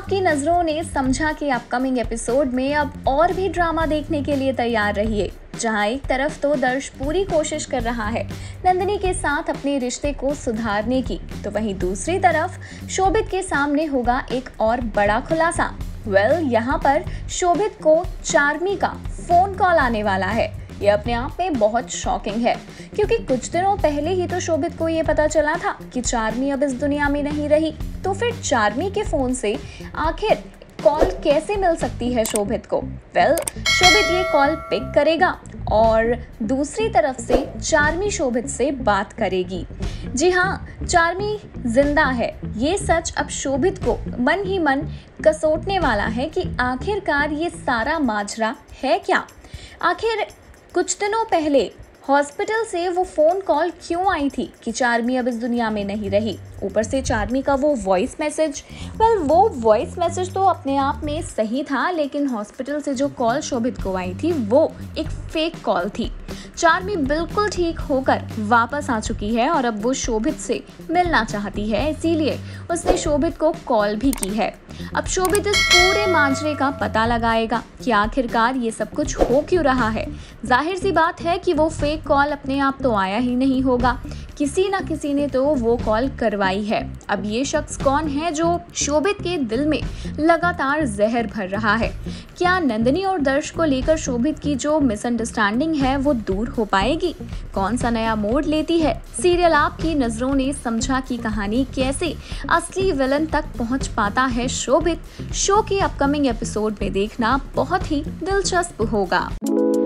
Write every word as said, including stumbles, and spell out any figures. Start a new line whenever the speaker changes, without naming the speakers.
आपकी नजरों ने समझा कि अपकमिंग एपिसोड में अब और भी ड्रामा देखने के लिए तैयार रहिए, जहां एक तरफ तो दर्श पूरी कोशिश कर रहा है नंदिनी के साथ अपने रिश्ते को सुधारने की, तो वहीं दूसरी तरफ शोभित के सामने होगा एक और बड़ा खुलासा। वेल well, यहाँ पर शोभित को चार्मी का फोन कॉल आने वाला है। ये अपने आप में बहुत शॉकिंग है, क्योंकि कुछ दिनों पहले ही तो शोभित को ये पता चला था कि चार्मी अब इस दुनिया में नहीं रही। तो फिर चार्मी के फोन से आखिर कॉल कैसे मिल सकती है शोभित को? वेल well, शोभित ये कॉल पिक करेगा और दूसरी तरफ से चार्मी शोभित से बात करेगी। जी हाँ, चार्मी जिंदा है। ये सच अब शोभित को मन ही मन कसोटने वाला है कि आखिरकार ये सारा माजरा है क्या। आखिर कुछ दिनों पहले हॉस्पिटल से वो फोन कॉल क्यों आई थी कि चार्मी अब इस दुनिया में नहीं रही? ऊपर से चार्मी का वो वॉइस मैसेज, वेल वो वॉइस मैसेज तो अपने आप में सही था, लेकिन हॉस्पिटल से जो कॉल शोभित को आई थी वो एक फेक कॉल थी। चार्मी बिल्कुल ठीक होकर वापस आ चुकी है और अब वो शोभित से मिलना चाहती है, इसीलिए उसने शोभित को कॉल भी की है। अब शोभित इस पूरे माजरे का पता लगाएगा कि आखिरकार ये सब कुछ हो क्यों रहा है। जाहिर सी बात है कि वो फेक कॉल अपने आप तो आया ही नहीं होगा, किसी ना किसी ने तो वो कॉल करवाई है। अब ये शख्स कौन है जो शोभित के दिल में लगातार जहर भर रहा है? क्या नंदिनी और दर्श को लेकर शोभित की जो मिसअंडरस्टैंडिंग है वो दूर हो पाएगी? कौन सा नया मोड़ लेती है सीरियल आपकी नजरों ने समझा की कहानी कैसे असली विलन तक पहुंच पाता है शोभित? शो के अपकमिंग एपिसोड में देखना बहुत ही दिलचस्प होगा।